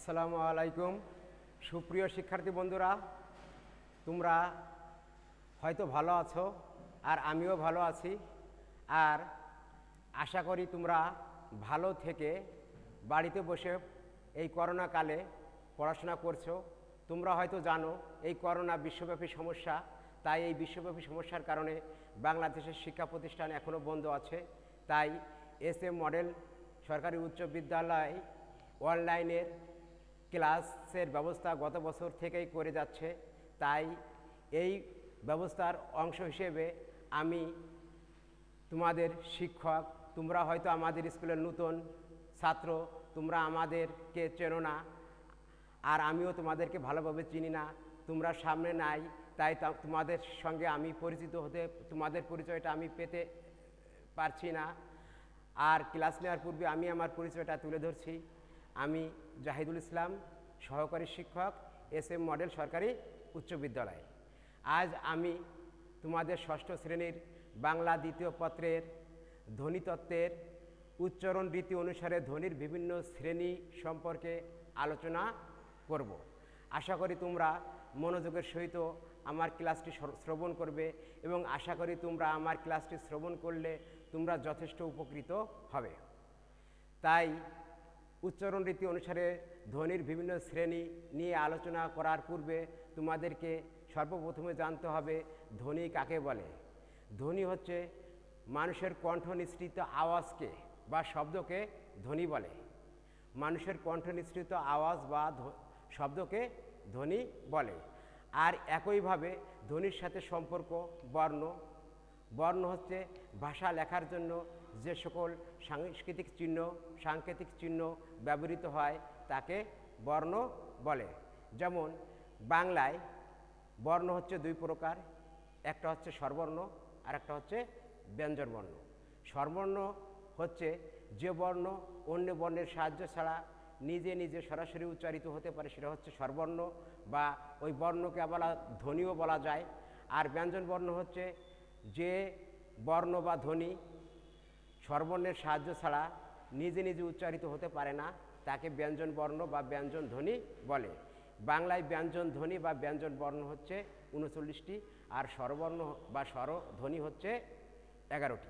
আসসালামু আলাইকুম। সুপ্রিয় শিক্ষার্থী বন্ধুরা, তোমরা হয়তো ভালো আছো আর আমিও ভালো আছি। আর আশা করি তোমরা ভালো থেকে বাড়িতে বসে এই করোনা কালে পড়াশোনা করছো। তোমরা হয়তো জানো এই করোনা বিশ্বব্যাপী সমস্যা, তাই এই বিশ্বব্যাপী সমস্যার কারণে বাংলাদেশের শিক্ষা প্রতিষ্ঠান এখনও বন্ধ আছে। তাই SM মডেল সরকারি উচ্চ বিদ্যালয় অনলাইনের ক্লাসের ব্যবস্থা গত বছর থেকেই করে যাচ্ছে। তাই এই ব্যবস্থার অংশ হিসেবে আমি তোমাদের শিক্ষক, তোমরা হয়তো আমাদের স্কুলের নতুন ছাত্র, তোমরা আমাদেরকে চেনো না আর আমিও তোমাদেরকে ভালোভাবে চিনি না, তোমরা সামনে নাই, তাই তোমাদের সঙ্গে আমি পরিচিত হতে, তোমাদের পরিচয়টা আমি পেতে পারছি না। আর ক্লাস নেওয়ার পূর্বে আমি আমার পরিচয়টা তুলে ধরছি। আমি জাহিদুল ইসলাম, সহকারী শিক্ষক, SM মডেল সরকারি উচ্চ বিদ্যালয়। আজ আমি তোমাদের ষষ্ঠ শ্রেণীর বাংলা দ্বিতীয় পত্রের ধ্বনিতত্ত্বের উচ্চারণ রীতি অনুসারে ধ্বনির বিভিন্ন শ্রেণী সম্পর্কে আলোচনা করব। আশা করি তোমরা মনোযোগের সহিত আমার ক্লাসটি শ্রবণ করবে এবং আশা করি তোমরা আমার ক্লাসটি শ্রবণ করলে তোমরা যথেষ্ট উপকৃত হবে। তাই উচ্চারণ রীতি অনুসারে ধ্বনির বিভিন্ন শ্রেণী নিয়ে আলোচনা করার পূর্বে তোমাদেরকে সর্বপ্রথমে জানতে হবে ধ্বনি কাকে বলে। ধ্বনি হচ্ছে মানুষের কণ্ঠ নিঃসৃত আওয়াজকে বা শব্দকে ধ্বনি বলে। মানুষের কণ্ঠ নিঃসৃত আওয়াজ বা শব্দকে ধ্বনি বলে। আর একইভাবে ধ্বনির সাথে সম্পর্ক বর্ণ। বর্ণ হচ্ছে ভাষা লেখার জন্য যে সকল সাংকেতিক চিহ্ন ব্যবহৃত হয় তাকে বর্ণ বলে। যেমন বাংলায় বর্ণ হচ্ছে দুই প্রকার, একটা হচ্ছে স্বরবর্ণ আর একটা হচ্ছে ব্যঞ্জনবর্ণ। স্বরবর্ণ হচ্ছে যে বর্ণ অন্য বর্ণের সাহায্য ছাড়া নিজে নিজে সরাসরি উচ্চারিত হতে পারে, সেটা হচ্ছে স্বরবর্ণ বা ওই বর্ণকে আবার ধ্বনিও বলা যায়। আর ব্যঞ্জনবর্ণ হচ্ছে যে বর্ণ বা ধ্বনি স্বরবর্ণের সাহায্য ছাড়া নিজে নিজে উচ্চারিত হতে পারে না, তাকে ব্যঞ্জন বর্ণ বা ব্যঞ্জন ধ্বনি বলে। বাংলায় ব্যঞ্জন ধ্বনি বা ব্যঞ্জন বর্ণ হচ্ছে 39টি আর স্বরবর্ণ বা স্বরধ্বনি হচ্ছে 11টি।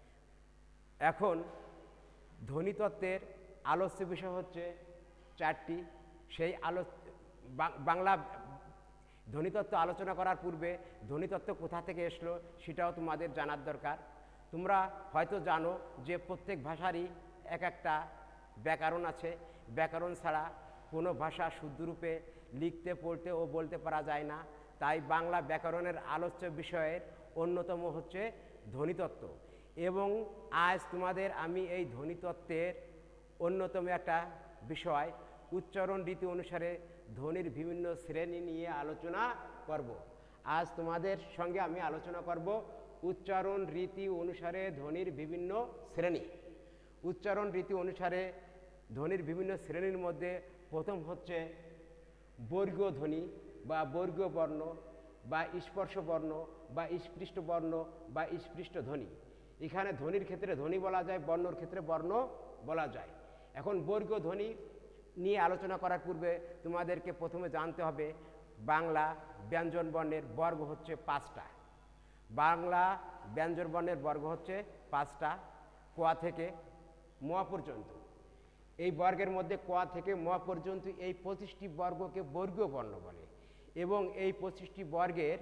এখন ধ্বনিতত্ত্বের আলোচ্য বিষয় হচ্ছে 4টি। সেই বাংলা ধ্বনিতত্ত্ব আলোচনা করার পূর্বে ধ্বনিতত্ত্ব কোথা থেকে এসলো সেটাও তোমাদের জানার দরকার। তোমরা হয়তো জানো যে প্রত্যেক ভাষারই এক একটা ব্যাকরণ আছে। ব্যাকরণ ছাড়া কোনো ভাষা শুদ্ধরূপে লিখতে, পড়তে ও বলতে পারা যায় না। তাই বাংলা ব্যাকরণের আলোচ্য বিষয়ের অন্যতম হচ্ছে ধ্বনিতত্ত্ব। এবং আজ তোমাদের আমি এই ধ্বনিতত্ত্বের অন্যতম একটা বিষয় উচ্চারণ রীতি অনুসারে ধ্বনির বিভিন্ন শ্রেণী নিয়ে আলোচনা করব। আজ তোমাদের সঙ্গে আমি আলোচনা করব উচ্চারণ রীতি অনুসারে ধ্বনির বিভিন্ন শ্রেণী। উচ্চারণ রীতি অনুসারে ধ্বনির বিভিন্ন শ্রেণীর মধ্যে প্রথম হচ্ছে বর্গীয় ধ্বনি বা বর্গীয় বর্ণ বা স্পর্শ বর্ণ বা স্পৃষ্ট বর্ণ বা স্পৃষ্ট ধ্বনি। এখানে ধ্বনির ক্ষেত্রে ধ্বনি বলা যায়, বর্ণর ক্ষেত্রে বর্ণ বলা যায়। এখন বর্গীয় ধ্বনি নিয়ে আলোচনা করার পূর্বে তোমাদেরকে প্রথমে জানতে হবে বাংলা ব্যঞ্জন বর্ণের বর্গ হচ্ছে 5টা। বাংলা ব্যঞ্জন বর্ণের বর্গ হচ্ছে 5টা, ক থেকে ম পর্যন্ত। এই বর্গের মধ্যে ক থেকে ম পর্যন্ত এই 25টি বর্গকে বর্গীয় বর্ণ বলে। এবং এই 25টি বর্গের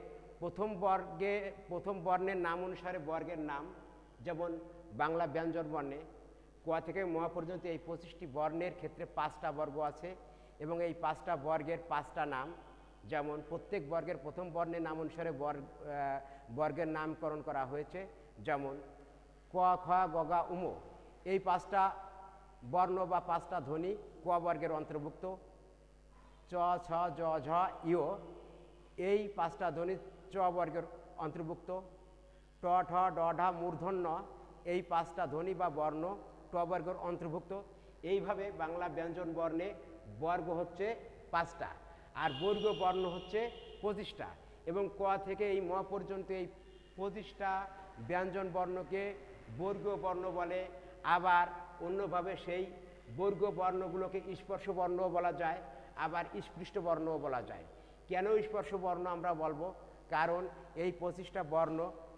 প্রথম বর্ণের নাম অনুসারে বর্গের নাম, যেমন বাংলা ব্যঞ্জন বর্ণে ক থেকে ম পর্যন্ত এই 25টি বর্ণের ক্ষেত্রে 5টা বর্গ আছে এবং এই 5টা বর্গের 5টা নাম, যেমন প্রত্যেক বর্গের প্রথম বর্ণের নাম অনুসারে বর্গের নামকরণ করা হয়েছে। যেমন ক, খ, গ, ঘ, ঙ এই 5টা বর্ণ বা 5টা ধ্বনি ক বর্গের অন্তর্ভুক্ত। চ, ছ, জ, ঝ, ঞ এই 5টা ধ্বনি চ বর্গের অন্তর্ভুক্ত। ট, ঠ, ড, ঢ, মূর্ধন্য এই 5টা ধ্বনি বা বর্ণ ট বর্গের অন্তর্ভুক্ত। এইভাবে বাংলা ব্যঞ্জন বর্ণে বর্গ হচ্ছে 5টা আর বর্গীয় বর্ণ হচ্ছে 25টা। এবং ক থেকে এই ম পর্যন্ত এই 25টা ব্যঞ্জন বর্ণকে বর্গীয় বর্ণ বলে। আবার অন্যভাবে সেই বর্গ বর্ণগুলোকে স্পর্শ বর্ণও বলা যায়, আবার স্পৃষ্ট বর্ণও বলা যায়। কেন স্পর্শ বর্ণ আমরা বলবো? কারণ এই 25টা বর্ণ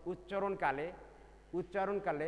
উচ্চারণকালে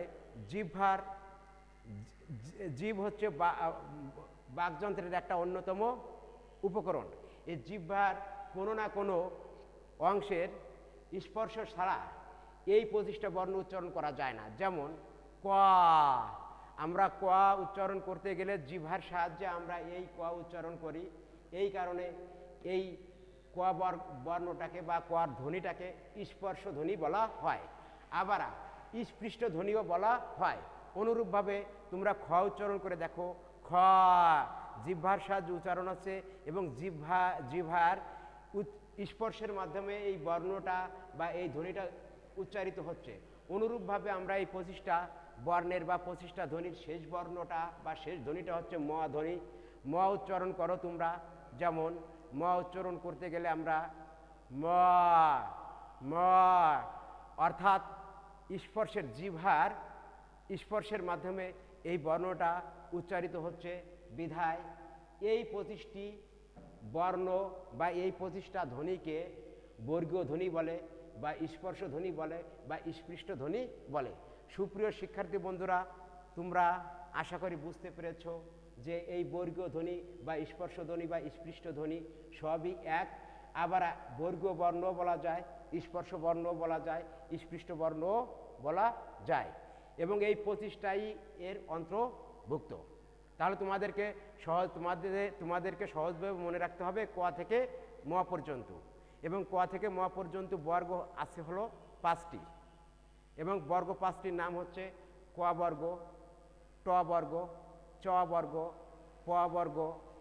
জিভ হচ্ছে বাকযন্ত্রের একটা অন্যতম উপকরণ। এই জিহ্বার কোনো না কোনো অংশের স্পর্শ ছাড়া এই 25টা বর্ণ উচ্চারণ করা যায় না। যেমন ক, আমরা ক উচ্চারণ করতে গেলে জিহ্বার সাহায্যে আমরা এই ক উচ্চারণ করি। এই কারণে এই ক বর্ণটাকে বা কর ধ্বনিটাকে স্পর্শ ধ্বনি বলা হয়, আবার স্পৃষ্ট ধ্বনিও বলা হয়। অনুরূপভাবে তোমরা খ উচ্চারণ করে দেখো, খ জিহ্বার সাহায্যে উচ্চারণ হচ্ছে এবং জিহ্বার স্পর্শের মাধ্যমে এই বর্ণটা বা এই ধ্বনিটা উচ্চারিত হচ্ছে। অনুরূপভাবে আমরা এই 25টা বর্ণের বা 25টা ধ্বনির শেষ বর্ণটা বা শেষ ধ্বনিটা হচ্ছে ম ধ্বনি। ম উচ্চারণ করো তোমরা। যেমন ম উচ্চারণ করতে গেলে আমরা ম ম অর্থাৎ স্পর্শের জিহ্বার স্পর্শের মাধ্যমে এই বর্ণটা উচ্চারিত হচ্ছে। বিধায় এই 25টি বর্ণ বা এই 25টা ধ্বনিকে বর্গীয় ধ্বনি বলে বা স্পর্শ ধ্বনি বলে বা স্পৃষ্ট ধ্বনি বলে। সুপ্রিয় শিক্ষার্থী বন্ধুরা, তোমরা আশা করি বুঝতে পেরেছ যে এই বর্গীয় ধ্বনি বা স্পর্শ ধ্বনি বা স্পৃষ্ট ধ্বনি সবই এক। আবার বর্গীয় বর্ণও বলা যায়, স্পর্শ বর্ণও বলা যায়, স্পৃষ্ট বর্ণও বলা যায় এবং এই 25টাই এর অন্তর্ভুক্ত। তাহলে তোমাদেরকে সহজভাবে মনে রাখতে হবে ক থেকে ম পর্যন্ত, এবং ক থেকে ম পর্যন্ত বর্গ আছে হলো 5টি, এবং বর্গ 5টির নাম হচ্ছে ক বর্গ, ট বর্গ, চ বর্গ, প বর্গ,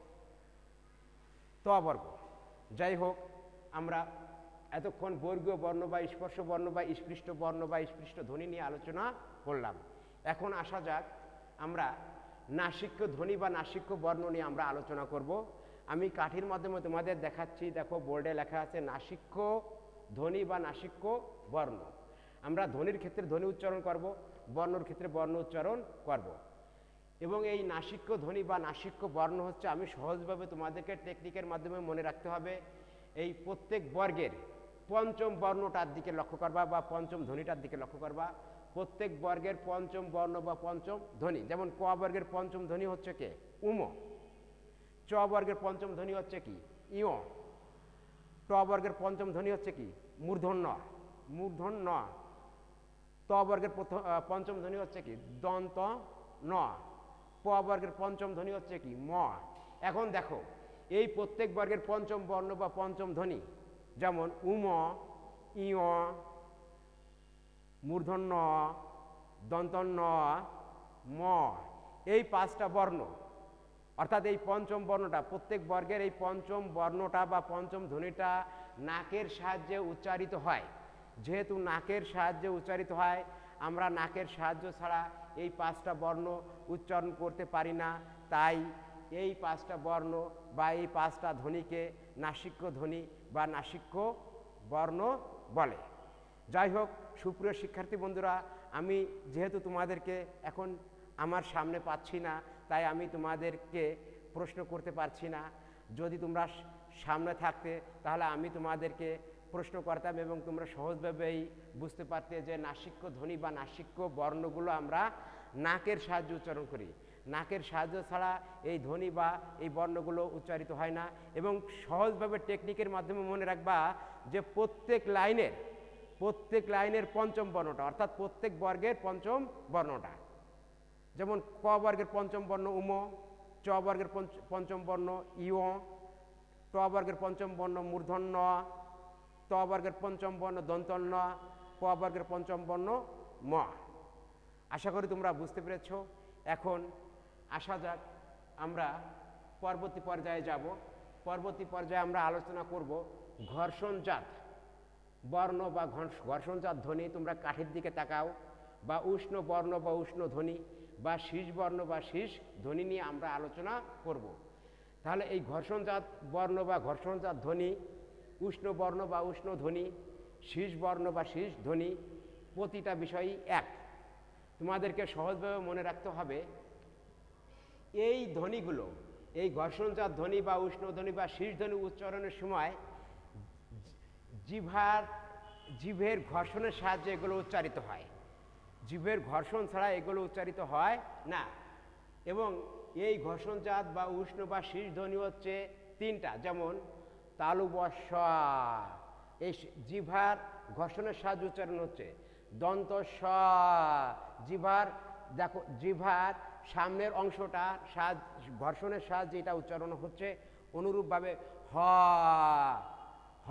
ত বর্গ। যাই হোক, আমরা এতক্ষণ বর্গীয় বর্ণ বা স্পর্শ বর্ণ বা স্পৃষ্ট বর্ণ বা স্পৃষ্ট ধ্বনি নিয়ে আলোচনা করলাম। এখন আসা যাক আমরা নাসিক্য ধ্বনি বা নাসিক্য বর্ণ নিয়ে আমরা আলোচনা করব। আমি কাঠির মাধ্যমে তোমাদের দেখাচ্ছি, দেখো বোর্ডে লেখা আছে নাসিক্য ধ্বনি বা নাসিক্য বর্ণ। আমরা ধ্বনির ক্ষেত্রে ধ্বনি উচ্চারণ করব, বর্ণর ক্ষেত্রে বর্ণ উচ্চারণ করব। এবং এই নাসিক্য ধ্বনি বা নাসিক্য বর্ণ হচ্ছে, আমি সহজভাবে তোমাদেরকে টেকনিকের মাধ্যমে মনে রাখতে হবে, এই প্রত্যেক বর্গের পঞ্চম বর্ণটার দিকে লক্ষ্য করবা বা পঞ্চম ধ্বনিটার দিকে লক্ষ্য করবা। প্রত্যেক বর্গের পঞ্চম বর্ণ বা পঞ্চম ধ্বনি, যেমন ক বর্গের পঞ্চম ধ্বনি হচ্ছে কে? উম। চ বর্গের পঞ্চম ধ্বনি হচ্ছে কি? ইয়। ট বর্গের পঞ্চম ধ্বনি হচ্ছে কি? মূর্ধন্য মূর্ধন্য। ত বর্গের পঞ্চম ধ্বনি হচ্ছে কি? দন্ত ন। প বর্গের পঞ্চম ধ্বনি হচ্ছে কি? ম। এখন দেখো, এই প্রত্যেক বর্গের পঞ্চম বর্ণ বা পঞ্চম ধ্বনি, যেমন উম, ইয়, মূর্ধন্য, দন্তন্য, ম, এই 5টা বর্ণ, অর্থাৎ এই পঞ্চম বর্ণটা, প্রত্যেক বর্গের এই পঞ্চম বর্ণটা বা পঞ্চম ধ্বনিটা নাকের সাহায্যে উচ্চারিত হয়। যেহেতু নাকের সাহায্যে উচ্চারিত হয়, আমরা নাকের সাহায্য ছাড়া এই 5টা বর্ণ উচ্চারণ করতে পারি না। তাই এই 5টা বর্ণ বা এই 5টা ধ্বনিকে নাসিক্য ধ্বনি বা নাসিক্য বর্ণ বলে। যাই হোক, সুপ্রিয় শিক্ষার্থী বন্ধুরা, আমি যেহেতু তোমাদেরকে এখন আমার সামনে পাচ্ছি না, তাই আমি তোমাদেরকে প্রশ্ন করতে পারছি না। যদি তোমরা সামনে থাকতে, তাহলে আমি তোমাদেরকে প্রশ্ন করতাম এবং তোমরা সহজভাবেই বুঝতে পারতে যে নাসিক্য ধ্বনি বা নাসিক্য বর্ণগুলো আমরা নাকের সাহায্যে উচ্চারণ করি। নাকের সাহায্য ছাড়া এই ধ্বনি বা এই বর্ণগুলো উচ্চারিত হয় না। এবং সহজভাবে টেকনিকের মাধ্যমে মনে রাখবা যে প্রত্যেক লাইনের পঞ্চম বর্ণটা, অর্থাৎ প্রত্যেক বর্গের পঞ্চম বর্ণটা, যেমন ক বর্গের পঞ্চম বর্ণ উম, চ বর্গের পঞ্চম বর্ণ ইয়, ট বর্গের পঞ্চম বর্ণ মূর্ধন্য, ত বর্গের পঞ্চম বর্ণ দন্তন্য, প বর্গের পঞ্চম বর্ণ ম। আশা করি তোমরা বুঝতে পেরেছ। এখন আসা যাক আমরা পরবর্তী পর্যায়ে যাব। পরবর্তী পর্যায়ে আমরা আলোচনা করব ঘর্ষণজাত বর্ণ বা ঘর্ষণজাত ধ্বনি। তোমরা কাঠের দিকে তাকাও, বা উষ্ণ বর্ণ বা উষ্ণ ধ্বনি বা শীষ বর্ণ বা শীষ ধ্বনি নিয়ে আমরা আলোচনা করব। তাহলে এই ঘর্ষণজাত বর্ণ বা ঘর্ষণজাত ধ্বনি, উষ্ণ বর্ণ বা উষ্ণ ধ্বনি, শীষ বর্ণ বা শীষ ধ্বনি, প্রতিটা বিষয়ই এক। তোমাদেরকে সহজভাবে মনে রাখতে হবে এই ধ্বনিগুলো, এই ঘর্ষণজাত ধ্বনি বা উষ্ণ ধ্বনি বা শীষ ধ্বনি উচ্চারণের সময় জিভের ঘর্ষণের সাহায্যে এগুলো উচ্চারিত হয়। জিভের ঘর্ষণ ছাড়া এগুলো উচ্চারিত হয় না। এবং এই ঘর্ষণজাত বা উষ্ণ বা শীষ ধ্বনি হচ্ছে তিনটা, যেমন তালু বর্ষ, এই জিভার ঘর্ষণের সাহায্যে উচ্চারণ হচ্ছে। দন্ত স, জিভার দেখো জিভার সামনের অংশটা ঘর্ষণের সাহায্যে এটা উচ্চারণ হচ্ছে। অনুরূপভাবে হ, হ,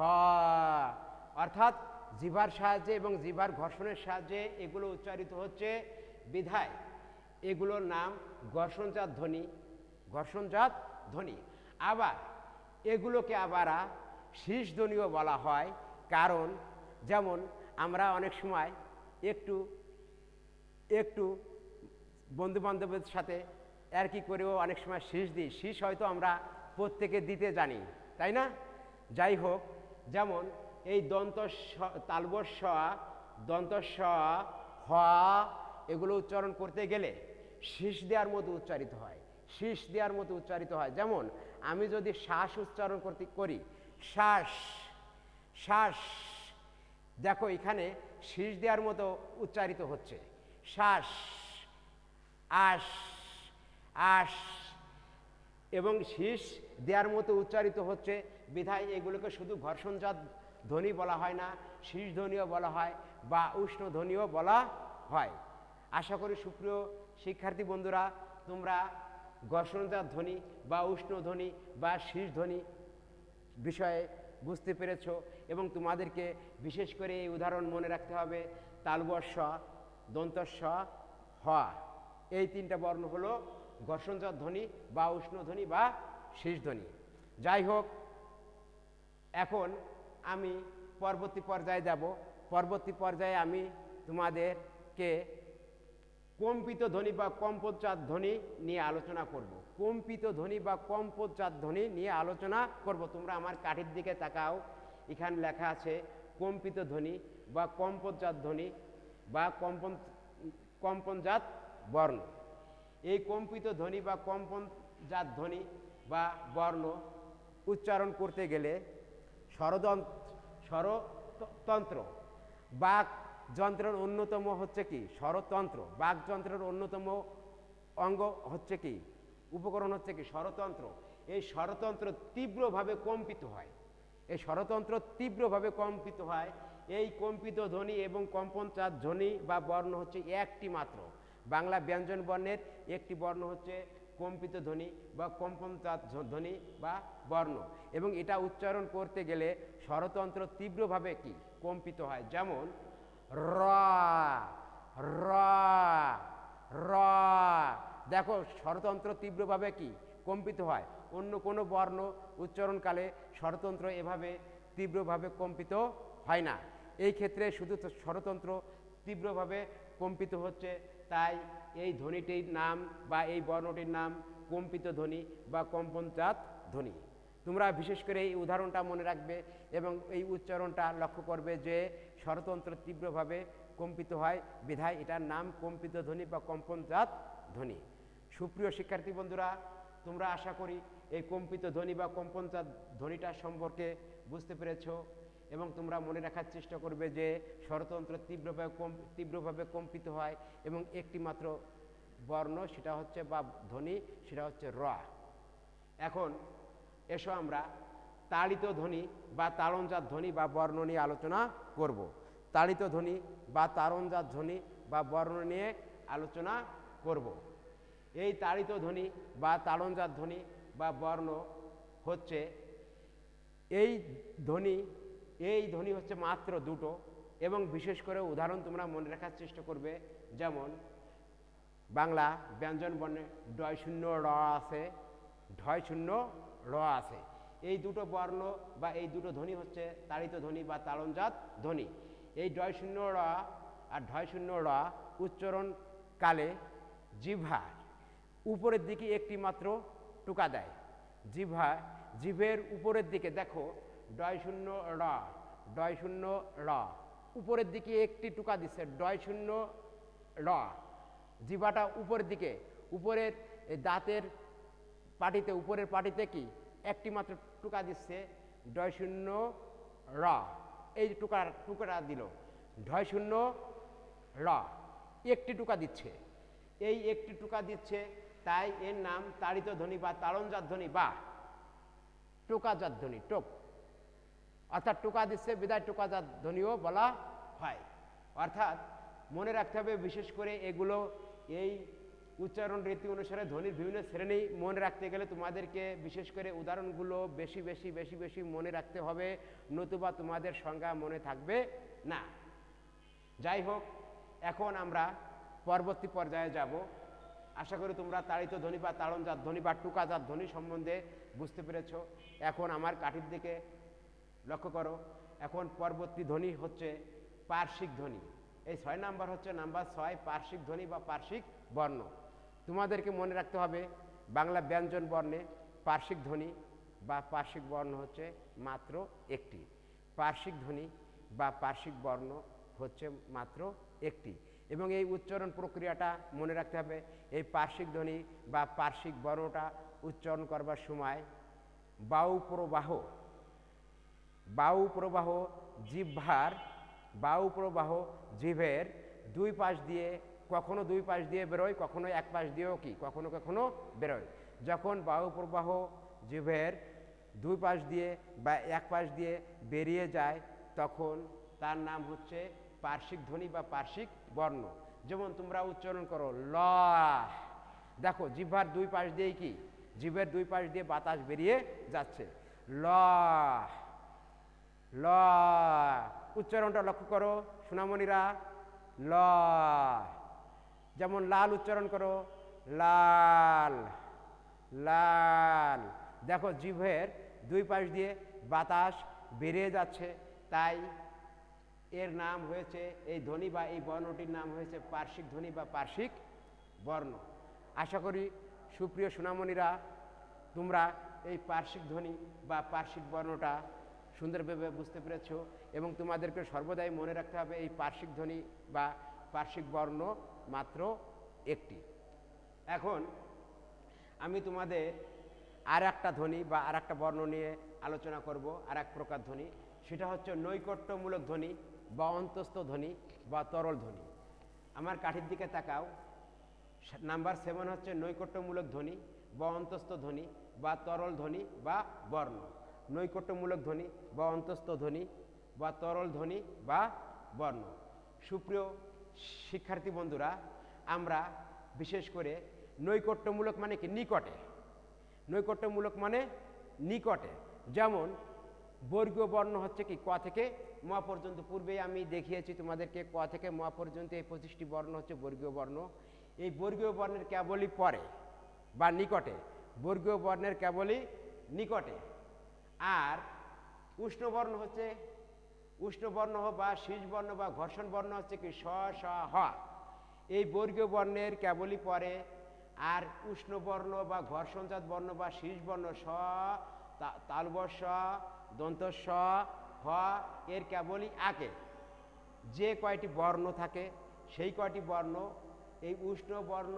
অর্থাৎ জিভার সাহায্যে এবং জিভার ঘর্ষণের সাহায্যে এগুলো উচ্চারিত হচ্ছে, বিধায় এগুলোর নাম ঘর্ষণজাত ধ্বনি, ঘর্ষণজাত ধ্বনি। আবার এগুলোকে আবার শীষ ধ্বনিও বলা হয়, কারণ যেমন আমরা অনেক সময় একটু একটু বন্ধুবান্ধবের সাথে আর কি করেও অনেক সময় শীষ দিই। শীষ হয়তো আমরা প্রত্যেকে দিতে জানি, তাই না? যাই হোক, যেমন এই দন্ত তালবস স, দন্ত স, হ, এগুলো উচ্চারণ করতে গেলে শীষ দেওয়ার মতো উচ্চারিত হয়, শীষ দেওয়ার মতো উচ্চারিত হয়। যেমন আমি যদি শ্বাস উচ্চারণ করি, শ্বাস, শ্বাস, দেখো এখানে শীষ দেওয়ার মতো উচ্চারিত হচ্ছে, শ্বাস, আশ, আশ, এবং শীষ দেওয়ার মতো উচ্চারিত হচ্ছে, বিধায় এগুলোকে শুধু ঘর্ষণজাত ধ্বনি বলা হয় না, শীষ ধ্বনিও বলা হয় বা উষ্ণ ধ্বনিও বলা হয়। আশা করি সুপ্রিয় শিক্ষার্থী বন্ধুরা, তোমরা ঘর্ষণজাত ধ্বনি বা উষ্ণ ধ্বনি বা শীষ ধ্বনি বিষয়ে বুঝতে পেরেছ এবং তোমাদেরকে বিশেষ করে এই উদাহরণ মনে রাখতে হবে। তালবস, দন্তস্ব, হ, এই তিনটা বর্ণ হলো ঘর্ষণজাত ধ্বনি বা উষ্ণ ধ্বনি বা শীষ ধ্বনি। যাই হোক, এখন আমি পরবর্তী পর্যায়ে যাব। পরবর্তী পর্যায়ে আমি তোমাদেরকে কম্পিত ধ্বনি বা কম্পনজাত ধ্বনি নিয়ে আলোচনা করব। কম্পিত ধ্বনি বা কম্পনজাত ধ্বনি নিয়ে আলোচনা করব। তোমরা আমার কাঠির দিকে তাকাও, এখানে লেখা আছে কম্পিত ধ্বনি বা কম্পনজাত ধ্বনি বা কম্পনজাত বর্ণ। এই কম্পিত ধ্বনি বা কম্পনজাত ধ্বনি বা বর্ণ উচ্চারণ করতে গেলে স্বরতন্ত্র, বাক যন্ত্রের অন্যতম হচ্ছে কি স্বরতন্ত্র, বাক যন্ত্রের অন্যতম অঙ্গ হচ্ছে কি উপকরণ হচ্ছে কি স্বরতন্ত্র। এই স্বরতন্ত্র তীব্রভাবে কম্পিত হয়, এই স্বরতন্ত্র তীব্রভাবে কম্পিত হয়। এই কম্পিত ধ্বনি এবং কম্পনজাত ধ্বনি বা বর্ণ হচ্ছে একটি মাত্র। বাংলা ব্যঞ্জন বর্ণের একটি বর্ণ হচ্ছে কম্পিত ধ্বনি বা কম্পনজাত ধ্বনি বা বর্ণ, এবং এটা উচ্চারণ করতে গেলে স্বরতন্ত্র তীব্রভাবে কি কম্পিত হয়। যেমন র, র, র, দেখো স্বরতন্ত্র তীব্রভাবে কি কম্পিত হয়। অন্য কোনো বর্ণ উচ্চারণকালে স্বরতন্ত্র এভাবে তীব্রভাবে কম্পিত হয় না। এই ক্ষেত্রে শুধু স্বরতন্ত্র তীব্রভাবে কম্পিত হচ্ছে, তাই এই ধ্বনিটির নাম বা এই বর্ণটির নাম কম্পিত ধ্বনি বা কম্পনজাত ধ্বনি। তোমরা বিশেষ করে এই উদাহরণটা মনে রাখবে এবং এই উচ্চারণটা লক্ষ্য করবে যে স্বরতন্ত্র তীব্রভাবে কম্পিত হয়, বিধায় এটার নাম কম্পিত ধ্বনি বা কম্পনজাত ধ্বনি। সুপ্রিয় শিক্ষার্থী বন্ধুরা, তোমরা আশা করি এই কম্পিত ধ্বনি বা কম্পনজাত ধ্বনিটা সম্পর্কে বুঝতে পেরেছ এবং তোমরা মনে রাখার চেষ্টা করবে যে স্বরতন্ত্র তীব্রভাবে কম্পিত হয় এবং একটি মাত্র বর্ণ সেটা হচ্ছে বা ধ্বনি সেটা হচ্ছে র। এখন এসো আমরা তাড়িত ধ্বনি বা তাড়নজাত ধ্বনি বা বর্ণ নিয়ে আলোচনা করব। তাড়িত ধ্বনি বা তাড়নজাত ধ্বনি বা বর্ণ নিয়ে আলোচনা করব। এই তাড়িত ধ্বনি বা তাড়নজাত ধ্বনি বা বর্ণ হচ্ছে এই ধ্বনি হচ্ছে মাত্র দুটো, এবং বিশেষ করে উদাহরণ তোমরা মনে রাখার চেষ্টা করবে। যেমন বাংলা ব্যঞ্জন বর্ণে ডয় শূন্য র আছে, ঢয় শূন্য র আছে। এই দুটো বর্ণ বা এই দুটো ধ্বনি হচ্ছে তাড়িত ধ্বনি বা তাড়নজাত ধ্বনি। এই ডয় শূন্য র আর ঢয় শূন্য র উচ্চারণকালে জিহ্বার উপরের দিকে একটি মাত্র টুকা দেয়। জিভের উপরের দিকে দেখো ডয় শূন্য র, ডয় শূন্য র, উপরের দিকে একটি টুকা দিচ্ছে ডয় শূন্য র। জিভাটা উপরের দিকে, উপরের এই দাঁতের পাটিতে, উপরের পাটিতে কি একটি মাত্র টুকা দিচ্ছে, ডয় শূন্য র, এই টুকাটা দিল, ঢয় শূন্য র, একটি টুকা দিচ্ছে, এই একটি টুকা দিচ্ছে, তাই এর নাম তাড়িত ধ্বনি বা তাড়নজাত ধ্বনি বা টোকাজাত ধ্বনি, টোক, অর্থাৎ টোকা দিচ্ছে বিদায় টোকাজাত ধ্বনিও বলা হয়। অর্থাৎ মনে রাখতে হবে, বিশেষ করে এগুলো এই উচ্চারণ রীতি অনুসারে ধ্বনির বিভিন্ন শ্রেণী মনে রাখতে গেলে তোমাদেরকে বিশেষ করে উদাহরণগুলো বেশি বেশি বেশি বেশি মনে রাখতে হবে, নতুবা তোমাদের সংজ্ঞা মনে থাকবে না। যাই হোক, এখন আমরা পরবর্তী পর্যায়ে যাব। আশা করি তোমরা তাড়িত ধ্বনি বা তাড়নজাত ধ্বনি বা টুকাজাত ধ্বনি সম্বন্ধে বুঝতে পেরেছ। এখন আমার কাঠির দিকে লক্ষ্য করো। এখন পরবর্তী ধ্বনি হচ্ছে পার্শ্বিক ধ্বনি। এই 6 নাম্বার হচ্ছে নাম্বার 6, পার্শ্বিক ধ্বনি বা পার্শ্বিক বর্ণ। তোমাদেরকে মনে রাখতে হবে, বাংলা ব্যঞ্জন বর্ণে পার্শ্বিক ধ্বনি বা পার্শ্বিক বর্ণ হচ্ছে মাত্র একটি। পার্শ্বিক ধ্বনি বা পার্শ্বিক বর্ণ হচ্ছে মাত্র একটি, এবং এই উচ্চারণ প্রক্রিয়াটা মনে রাখতে হবে। এই পার্শ্বিক ধ্বনি বা পার্শ্বিক বর্ণটা উচ্চারণ করবার সময় বায়ু প্রবাহ জিহ্বার, বায়ু প্রবাহ জিভের দুই পাশ দিয়ে, কখনো দুই পাশ দিয়ে বেরোয়, কখনো এক পাশ দিয়েও কি কখনো কখনো বেরোয়। যখন বায়ু প্রবাহ জিভের দুই পাশ দিয়ে বা এক পাশ দিয়ে বেরিয়ে যায়, তখন তার নাম হচ্ছে পার্শ্বিক ধ্বনি বা পার্শ্বিক বর্ণ। যেমন তোমরা উচ্চারণ করো ল, দেখো জিহ্বার দুই পাশ দিয়েই কি, জিভের দুই পাশ দিয়ে বাতাস বেরিয়ে যাচ্ছে, ল ল। উচ্চারণটা লক্ষ্য করো সোনামণিরা, ল। যেমন লাল উচ্চারণ করো, লাল লাল। দেখো জিভের দুই পাশ দিয়ে বাতাস বেরিয়ে যাচ্ছে, তাই এর নাম হয়েছে, এই ধ্বনি বা এই বর্ণটির নাম হয়েছে পার্শ্বিক ধ্বনি বা পার্শ্বিক বর্ণ। আশা করি সুপ্রিয় সোনামণিরা তোমরা এই পার্শ্বিক ধ্বনি বা পার্শ্বিক বর্ণটা সুন্দরভাবে বুঝতে পেরেছ, এবং তোমাদেরকে সর্বদাই মনে রাখতে হবে এই পার্শ্বিক ধ্বনি বা পার্শ্বিক বর্ণ মাত্র একটি। এখন আমি তোমাদের আর একটা ধ্বনি বা আর একটা বর্ণ নিয়ে আলোচনা করব, আর এক প্রকার ধ্বনি, সেটা হচ্ছে নৈকট্যমূলক ধ্বনি বা অন্তস্থ ধ্বনি বা তরল ধ্বনি। আমার কাঠির দিকে তাকাও। নাম্বার 7 হচ্ছে নৈকট্যমূলক ধ্বনি বা অন্তস্থ ধ্বনি বা তরল ধ্বনি বা বর্ণ। নৈকট্যমূলক ধ্বনি বা অন্তস্থ ধ্বনি বা তরল ধ্বনি বা বর্ণ। সুপ্রিয় শিক্ষার্থী বন্ধুরা, আমরা বিশেষ করে নৈকট্যমূলক মানে কি, নিকটে। নৈকট্যমূলক মানে নিকটে। যেমন বর্গীয় বর্ণ হচ্ছে কি ক থেকে ম পর্যন্ত। পূর্বেই আমি দেখিয়েছি তোমাদেরকে, ক থেকে ম পর্যন্ত এই 25টি বর্ণ হচ্ছে বর্গীয় বর্ণ। এই বর্গীয় বর্ণের কেবলই পরে বা নিকটে, বর্গীয় বর্ণের কেবলই নিকটে। আর উষ্ণবর্ণ হচ্ছে, উষ্ণবর্ণ বা শীর্ষবর্ণ বা ঘর্ষণ বর্ণ হচ্ছে কি স স হ, এই বর্গীয় বর্ণের কেবলই পরে। আর উষ্ণবর্ণ বা ঘর্ষণজাত বর্ণ বা শীর্ষবর্ণ স, তালবস্য, দন্তস্ব, হ এর কেবলই আগে। যে কয়টি বর্ণ থাকে সেই কয়টি বর্ণ এই উষ্ণ বর্ণ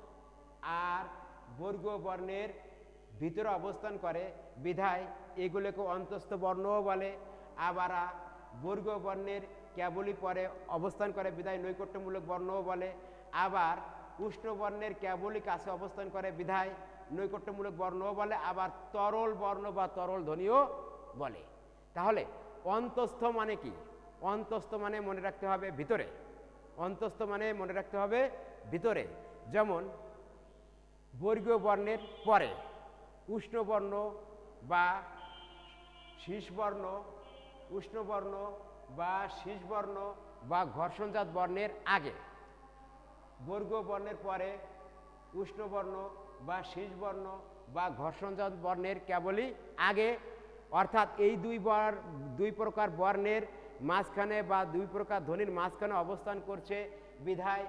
আর বর্গীয় বর্ণের ভিতরে অবস্থান করে, বিধায় এগুলোকে অন্তস্থ বর্ণও বলে। আবার বর্গীয় বর্ণের কেবলই পরে অবস্থান করে, বিধায় নৈকট্যমূলক বর্ণও বলে। আবার উষ্ণ বর্ণের কেবলই কাছে অবস্থান করে, বিধায় নৈকট্যমূলক বর্ণও বলে। আবার তরল বর্ণ বা তরল ধ্বনিও বলে। তাহলে অন্তস্থ মানে কি? অন্তস্থ মানে মনে রাখতে হবে ভিতরে। অন্তস্থ মানে মনে রাখতে হবে ভিতরে। যেমন বর্গীয় বর্ণের পরে উষ্ণবর্ণ বা শীর্ষবর্ণ, উষ্ণবর্ণ বা শীর্ষবর্ণ বা ঘর্ষণজাত বর্ণের আগে। বর্গীয় বর্ণের পরে উষ্ণবর্ণ বা শীর্ষবর্ণ বা ঘর্ষণজাত বর্ণের কেবলই আগে। অর্থাৎ এই দুই প্রকার বর্ণের মাঝখানে বা দুই প্রকার ধ্বনির মাঝখানে অবস্থান করছে, বিধায়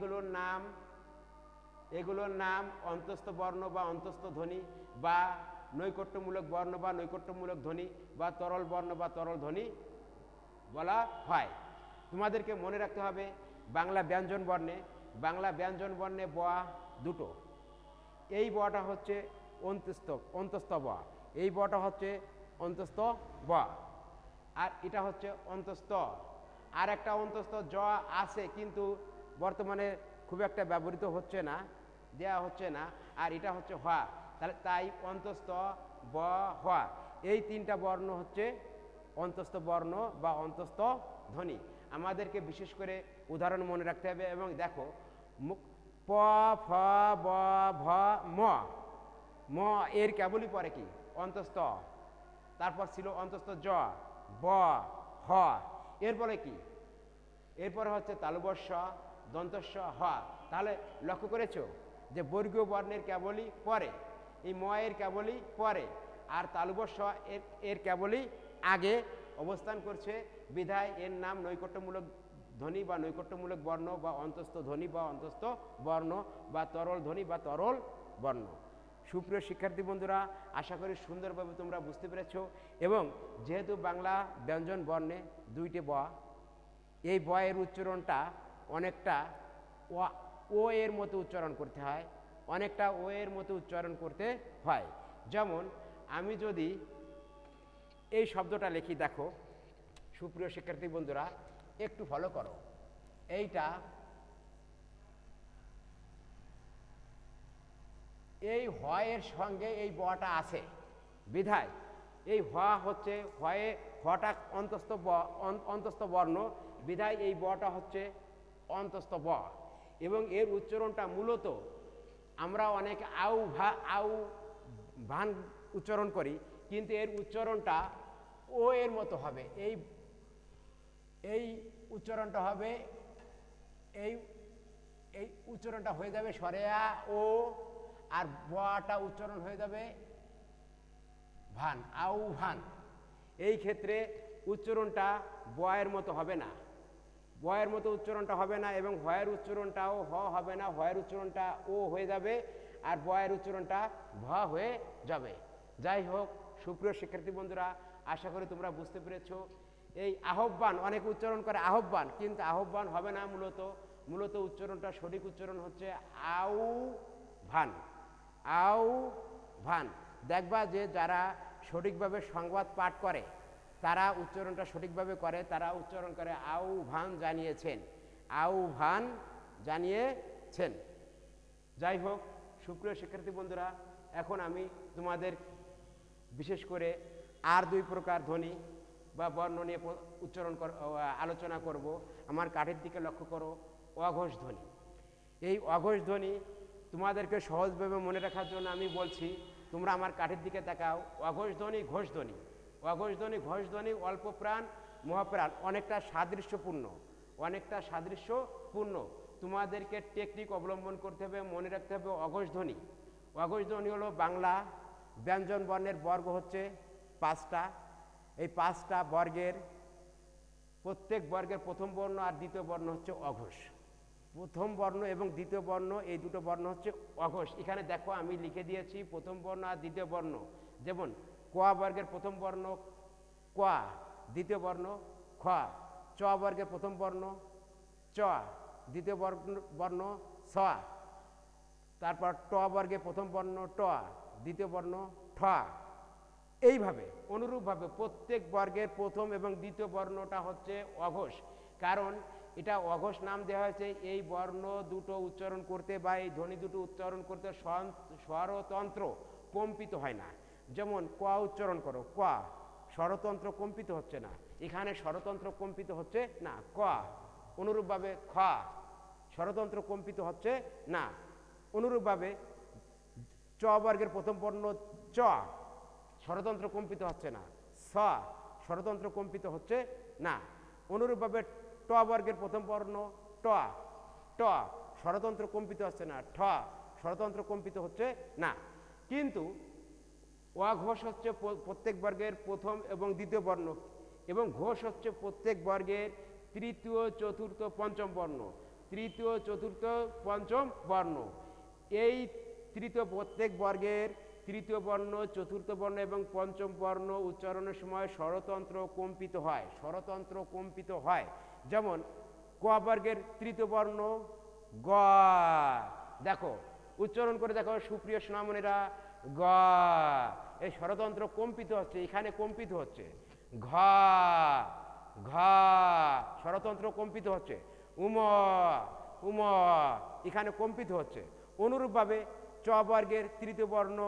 এগুলোর নাম অন্তস্থ বর্ণ বা অন্তস্থ ধ্বনি বা নৈকট্যমূলক বর্ণ বা নৈকট্যমূলক ধ্বনি বা তরল বর্ণ বা তরল ধ্বনি বলা হয়। তোমাদেরকে মনে রাখতে হবে বাংলা ব্যঞ্জন বর্ণে ব দুটো, এই বটা হচ্ছে অন্তস্থ ব, এই বটা হচ্ছে অন্তস্থ ব, আর এটা হচ্ছে অন্তস্থ। আর একটা অন্তস্থ জ আছে কিন্তু বর্তমানে খুব একটা ব্যবহৃত হচ্ছে না, দেওয়া হচ্ছে না, আর এটা হচ্ছে হ। তাহলে তাই অন্তস্থ ব হ এই তিনটা বর্ণ হচ্ছে অন্তস্থ বর্ণ বা অন্তস্থ ধ্বনি। আমাদেরকে বিশেষ করে উদাহরণ মনে রাখতে হবে। এবং দেখো প ফ ব ভ ম, ম এর কেবলই পরে কি অন্তস্থ, তারপর ছিল অন্তস্থ জ ব হ, এরপরে কি এরপরে হচ্ছে তালুবস্য দন্তস্ব হ। তাহলে লক্ষ্য করেছো যে বর্গীয় বর্ণের কেবলই পরে, এই ম এর কেবলই পরে, আর তালুবস্য এর কেবলই আগে অবস্থান করছে, বিধায় এর নাম নৈকট্যমূলক ধ্বনি বা নৈকট্যমূলক বর্ণ বা অন্তস্থ ধ্বনি বা অন্তস্থ বর্ণ বা তরল ধ্বনি বা তরল বর্ণ। সুপ্রিয় শিক্ষার্থী বন্ধুরা, আশা করি সুন্দরভাবে তোমরা বুঝতে পেরেছ। এবং যেহেতু বাংলা ব্যঞ্জন বর্ণে দুইটি ব, এই ব এর উচ্চারণটা অনেকটা ও এর মতো উচ্চারণ করতে হয়, অনেকটা ও এর মতো উচ্চারণ করতে হয়। যেমন আমি যদি এই শব্দটা লিখি, দেখো সুপ্রিয় শিক্ষার্থী বন্ধুরা একটু ফলো করো, এইটা এই হ এর সঙ্গে এই বটা আছে, বিধায় এই হ হচ্ছে হটা অন্তস্থ বর্ণ, বিধায় এই বটা হচ্ছে অন্তস্থ ব। এবং এর উচ্চারণটা মূলত আমরা অনেক আউ ভান উচ্চারণ করি, কিন্তু এর উচ্চারণটা ও এর মতো হবে। এই উচ্চারণটা হবে, এই উচ্চারণটা হয়ে যাবে সরেয়া ও, আর বটা উচ্চারণ হয়ে যাবে ভান, আউ ভান। এই ক্ষেত্রে উচ্চারণটা বয়ের মতো হবে না, বয়ের মতো উচ্চারণটা হবে না, এবং হয়ের উচ্চারণটাও হ হবে না, হয়ের উচ্চারণটা ও হয়ে যাবে, আর বয়ের উচ্চারণটা ভ হয়ে যাবে। যাই হোক সুপ্রিয় শিক্ষার্থী বন্ধুরা, আশা করি তোমরা বুঝতে পেরেছ। এই আহ্বান অনেক উচ্চারণ করে আহ্বান, কিন্তু আহ্বান হবে না, মূলত উচ্চারণটা সঠিক উচ্চারণ হচ্ছে আউ ভান, আউ ভান। দেখবা যে যারা সঠিকভাবে সংবাদ পাঠ করে তারা উচ্চারণটা সঠিকভাবে করে, তারা উচ্চারণ করে আউ ভান জানিয়েছেন, আউ ভান জানিয়েছেন। যাই হোক সুপ্রিয় শিক্ষার্থী বন্ধুরা, এখন আমি তোমাদের বিশেষ করে আর দুই প্রকার ধ্বনি বা বর্ণ নিয়ে আলোচনা করব। আমার কাঠের দিকে লক্ষ্য করো, অঘোষ ধ্বনি। এই অঘোষ ধ্বনি তোমাদেরকে সহজভাবে মনে রাখার জন্য আমি বলছি, তোমরা আমার কাঠের দিকে তাকাও। অঘোষ ধ্বনি, ঘোষ ধ্বনি, অঘোষ ধ্বনি, ঘোষ ধ্বনি অল্প প্রাণ মহাপ্রাণ, অনেকটা সাদৃশ্যপূর্ণ। তোমাদেরকে টেকনিক অবলম্বন করতে হবে, মনে রাখতে হবে অঘোষ ধ্বনি। অঘোষ ধ্বনি হলো বাংলা ব্যঞ্জন বর্ণের বর্গ হচ্ছে 5টা। এই 5টা বর্গের প্রত্যেক বর্গের প্রথম বর্ণ আর দ্বিতীয় বর্ণ হচ্ছে অঘোষ। প্রথম বর্ণ এবং দ্বিতীয় বর্ণ এই দুটো বর্ণ হচ্ছে অঘোষ। এখানে দেখো আমি লিখে দিয়েছি প্রথম বর্ণ আর দ্বিতীয় বর্ণ। যেমন ক বর্গের প্রথম বর্ণ ক, দ্বিতীয় বর্ণ খ। চ বর্গের প্রথম বর্ণ চ, দ্বিতীয় বর্ণ ছ। তারপর ট বর্গের প্রথম বর্ণ ট, দ্বিতীয় বর্ণ ঠ। এইভাবে অনুরূপভাবে প্রত্যেক বর্গের প্রথম এবং দ্বিতীয় বর্ণটা হচ্ছে অঘোষ। কারণ এটা অঘোষ নাম দেওয়া হয়েছে, এই বর্ণ দুটো উচ্চারণ করতে বা এই ধ্বনি দুটো উচ্চারণ করতে স্বরতন্ত্র কম্পিত হয় না। যেমন ক উচ্চারণ করো, ক স্বরতন্ত্র কম্পিত হচ্ছে না, এখানে স্বরতন্ত্র কম্পিত হচ্ছে না। ক অনুরূপভাবে খ স্বরতন্ত্র কম্পিত হচ্ছে না। অনুরূপভাবে চ বর্গের প্রথম বর্ণ চ, স্বরতন্ত্র কম্পিত হচ্ছে না। স স্বরতন্ত্র কম্পিত হচ্ছে না। অনুরূপভাবে ট বর্গের প্রথম বর্ণ ট, ট স্বরতন্ত্র কম্পিত হচ্ছে না। ঠ স্বরতন্ত্র কম্পিত হচ্ছে না। কিন্তু অঘোষ হচ্ছে প্রত্যেক বর্গের প্রথম এবং দ্বিতীয় বর্ণ, এবং ঘোষ হচ্ছে প্রত্যেক বর্গের তৃতীয়, চতুর্থ, পঞ্চম বর্ণ। তৃতীয়, চতুর্থ, পঞ্চম বর্ণ, এই প্রত্যেক বর্গের তৃতীয় বর্ণ, চতুর্থ বর্ণ এবং পঞ্চম বর্ণ উচ্চারণের সময় স্বরতন্ত্র কম্পিত হয়, স্বরতন্ত্র কম্পিত হয়। যেমন ক বর্গের তৃতীয় বর্ণ গ, দেখো উচ্চারণ করে দেখো সুপ্রিয় সোনামণিরা, গ, এই স্বরতন্ত্র কম্পিত হচ্ছে, এখানে কম্পিত হচ্ছে। ঘ, ঘ, স্বরতন্ত্র কম্পিত হচ্ছে। উম, উম, এখানে কম্পিত হচ্ছে। অনুরূপভাবে চ বর্গের তৃতীয় বর্ণ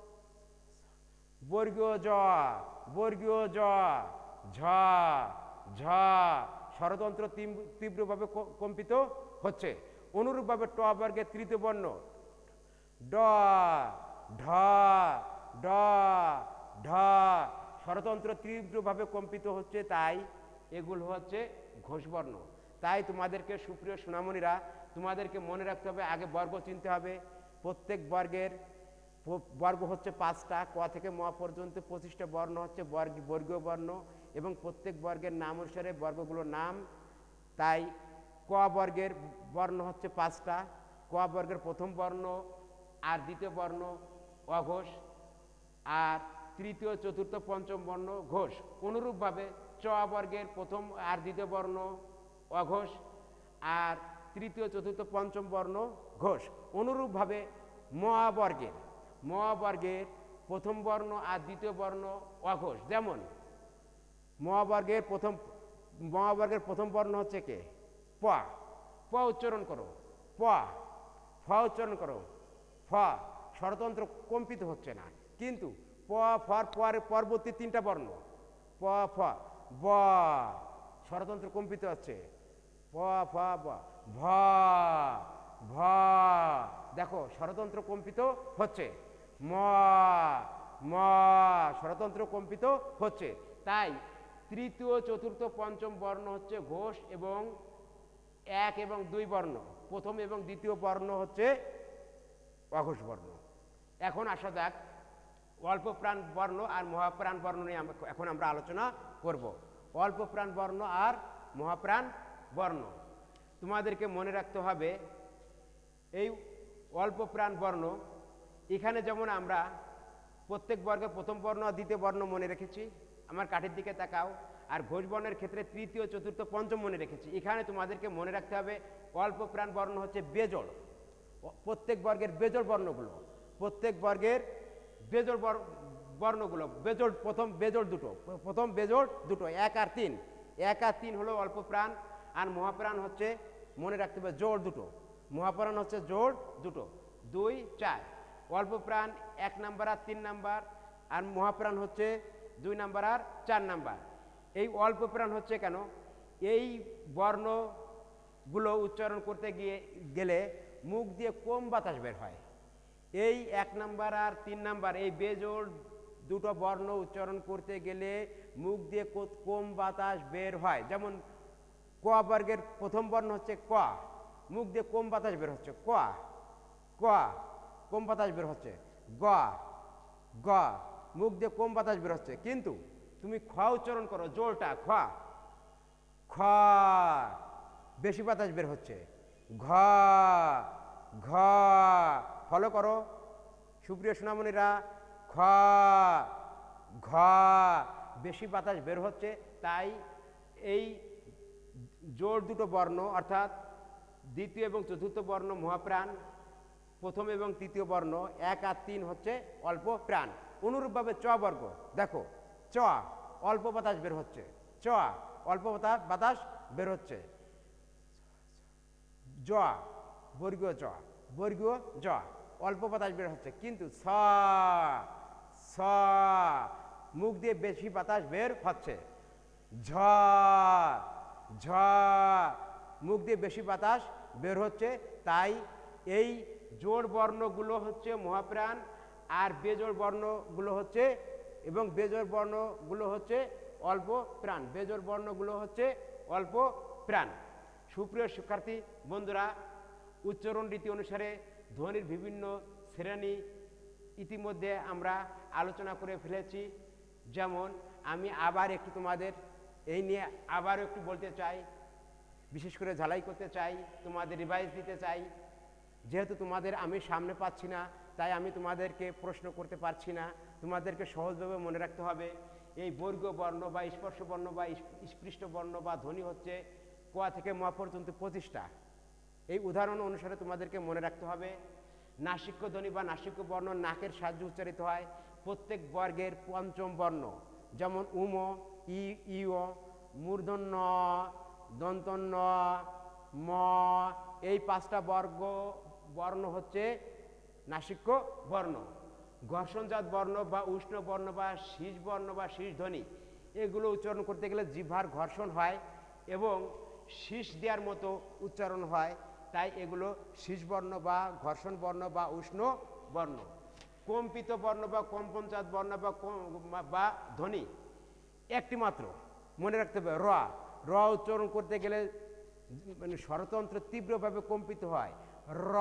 বর্গীয় জ, বর্গীয় জ, ঝ, ঝ, স্বরতন্ত্র তীব্রভাবে কম্পিত হচ্ছে। অনুরূপভাবে ট বর্গের তৃতীয় বর্ণ ড, ঢ, ড, ঢ, স্বরতন্ত্র তীব্রভাবে কম্পিত হচ্ছে, তাই এগুলো হচ্ছে ঘোষবর্ণ। তাই তোমাদেরকে সুপ্রিয় সোনামণিরা, তোমাদেরকে মনে রাখতে হবে, আগে বর্গ চিনতে হবে। প্রত্যেক বর্গের বর্গ হচ্ছে 5টা, ক থেকে ম পর্যন্ত 25টা বর্ণ হচ্ছে বর্গীয় বর্ণ, এবং প্রত্যেক বর্গের নাম অনুসারে বর্গগুলোর নাম। তাই ক বর্গের বর্ণ হচ্ছে 5টা। ক বর্গের প্রথম বর্ণ আর দ্বিতীয় বর্ণ অঘোষ, আর তৃতীয় চতুর্থ পঞ্চম বর্ণ ঘোষ। অনুরূপভাবে চ বর্গের প্রথম আর দ্বিতীয় বর্ণ অঘোষ, আর তৃতীয় চতুর্থ পঞ্চম বর্ণ ঘোষ। অনুরূপভাবে ম বর্গের প্রথম বর্ণ আর দ্বিতীয় বর্ণ অঘোষ। যেমন ম বর্গের প্রথম বর্ণ হচ্ছে কে? প। প উচ্চারণ করো, প। ফ উচ্চারণ করো, ফ। স্বরতন্ত্র কম্পিত হচ্ছে না, কিন্তু প, ফর পরবর্তী 3টা বর্ণ প, ফ, ব, স্বরতন্ত্র কম্পিত হচ্ছে। প, ফ, ব, ভ, ভ, দেখো স্বরতন্ত্র কম্পিত হচ্ছে। ম, ম, স্বরতন্ত্র কম্পিত হচ্ছে। তাই তৃতীয় চতুর্থ পঞ্চম বর্ণ হচ্ছে ঘোষ এবং 1 এবং 2 বর্ণ, প্রথম এবং দ্বিতীয় বর্ণ হচ্ছে অঘোষ বর্ণ। এখন আসা যাক অল্প প্রাণ বর্ণ আর মহাপ্রাণ বর্ণ নিয়ে এখন আমরা আলোচনা করব। অল্প প্রাণ বর্ণ আর মহাপ্রাণ বর্ণ তোমাদেরকে মনে রাখতে হবে। এই অল্প প্রাণ বর্ণ, এখানে যেমন আমরা প্রত্যেক বর্গের প্রথম বর্ণ আর দ্বিতীয় বর্ণ মনে রেখেছি, আমার কাঠের দিকে তাকাও। আর ঘোষ বর্ণের ক্ষেত্রে তৃতীয় চতুর্থ পঞ্চম মনে রেখেছি। এখানে তোমাদেরকে মনে রাখতে হবে অল্প প্রাণ বর্ণ হচ্ছে বেজোড়। প্রত্যেক বর্গের বেজোড় বর্ণগুলো, প্রত্যেক বর্গের বেজোড় বর্ণগুলো, বেজোড় প্রথম বেজোড় দুটো 1 আর 3, 1 আর 3 হলো অল্প প্রাণ। আর মহাপ্রাণ হচ্ছে, মনে রাখতে হবে, জোড় দুটো। মহাপ্রাণ হচ্ছে জোড় দুটো, 2, 4। অল্প প্রাণ 1 নাম্বার আর 3 নাম্বার, আর মহাপ্রাণ হচ্ছে 2 নাম্বার আর 4 নাম্বার। এই অল্প প্রাণ হচ্ছে কেন? এই বর্ণগুলো উচ্চারণ করতে গেলে মুখ দিয়ে কম বাতাস বের হয়। এই 1 নাম্বার আর 3 নাম্বার এই বেজোড় দুটো বর্ণ উচ্চারণ করতে গেলে মুখ দিয়ে কম বাতাস বের হয়। যেমন ক বর্গের প্রথম বর্ণ হচ্ছে ক, মুখ দিয়ে কম বাতাস বের হচ্ছে। ক, ক, কম বাতাস বের হচ্ছে। গ, গ, মুখ দিয়ে কম বাতাস বের হচ্ছে। কিন্তু তুমি খ উচ্চারণ করো, জোরটা খ, খ, বেশি বাতাস বের হচ্ছে। ঘ, ঘ, ফলো করো সুপ্রিয় সোনামণিরা, খ, ঘ, বেশি বাতাস বের হচ্ছে। তাই এই জোর দুটো বর্ণ অর্থাৎ দ্বিতীয় এবং চতুর্থ বর্ণ মহাপ্রাণ, প্রথম এবং তৃতীয় বর্ণ 1 আর 3 হচ্ছে অল্প প্রাণ। অনুরূপভাবে চ বর্গ, দেখো চ অল্প বাতাস বের হচ্ছে, চ অল্প বাতাস বের হচ্ছে। জ বর্গীয় জ, বর্গীয় জ অল্প বাতাস বের হচ্ছে। কিন্তু স, স মুখ দিয়ে বেশি বাতাস বের হচ্ছে। ঝ, ঝ মুখ দিয়ে বেশি বাতাস বের হচ্ছে। তাই এই জোড় বর্ণগুলো হচ্ছে মহাপ্রাণ, আর বেজোড় বর্ণগুলো হচ্ছে অল্প প্রাণ। বেজোড় বর্ণগুলো হচ্ছে অল্প প্রাণ। সুপ্রিয় শিক্ষার্থী বন্ধুরা, উচ্চারণ রীতি অনুসারে ধ্বনির বিভিন্ন শ্রেণী ইতিমধ্যে আমরা আলোচনা করে ফেলেছি। যেমন আমি আবার একটু তোমাদের এই নিয়ে আবারও একটু বলতে চাই, বিশেষ করে ঝালাই করতে চাই, তোমাদের রিভাইজ দিতে চাই। যেহেতু তোমাদের আমি সামনে পাচ্ছি না, তাই আমি তোমাদেরকে প্রশ্ন করতে পারছি না। তোমাদেরকে সহজভাবে মনে রাখতে হবে এই বর্গীয় বর্ণ বা স্পর্শ বর্ণ বা স্পৃষ্ট বর্ণ বা ধ্বনি হচ্ছে ক থেকে ম পর্যন্ত 25টা। এই উদাহরণ অনুসারে তোমাদেরকে মনে রাখতে হবে। নাসিক্য ধ্বনি বা নাসিক্য বর্ণ নাকের সাহায্যে উচ্চারিত হয়। প্রত্যেক বর্গের পঞ্চম বর্ণ, যেমন উম, ইয়, মূর্ধন্য, দন্তন্য, ম, এই 5টা বর্ণ হচ্ছে নাসিক্য বর্ণ। ঘর্ষণজাত বর্ণ বা উষ্ণ বর্ণ বা শীষ বর্ণ বা শীষ ধ্বনি, এগুলো উচ্চারণ করতে গেলে জিহ্বার ঘর্ষণ হয় এবং শীষ দেওয়ার মতো উচ্চারণ হয়, তাই এগুলো শীষ বর্ণ বা ঘর্ষণ বর্ণ বা উষ্ণ বর্ণ। কম্পিত বর্ণ বা কম্পনজাত বর্ণ বা ধ্বনি একটি মাত্র, মনে রাখতে হবে র। র উচ্চারণ করতে গেলে মানে স্বরতন্ত্র তীব্রভাবে কম্পিত হয়, র